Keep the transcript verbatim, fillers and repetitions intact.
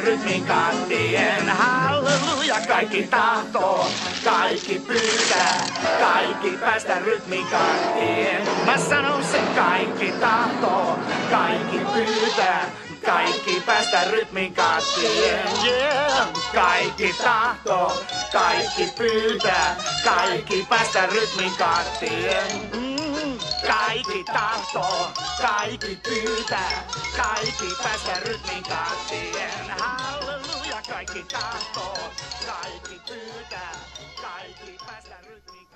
rytmin kattien. Halleluja, kaikki tahtoo, kaikki pyytää, kaikki päästä rytmin kattien. Mä sanon sen, kaikki tahtoo, kaikki pyytää, kaikki päästä rytmin kattien. Yeah. Kaikki tahtoo, kaikki pyytää, kaikki päästä rytmin kattien. Mm. Kaikki tahtoo, kaikki pyytää, kaikki päästä rytmin kattien. Halleluja, kaikki tahtoo, kaikki pyytää, kaikki päästä rytmin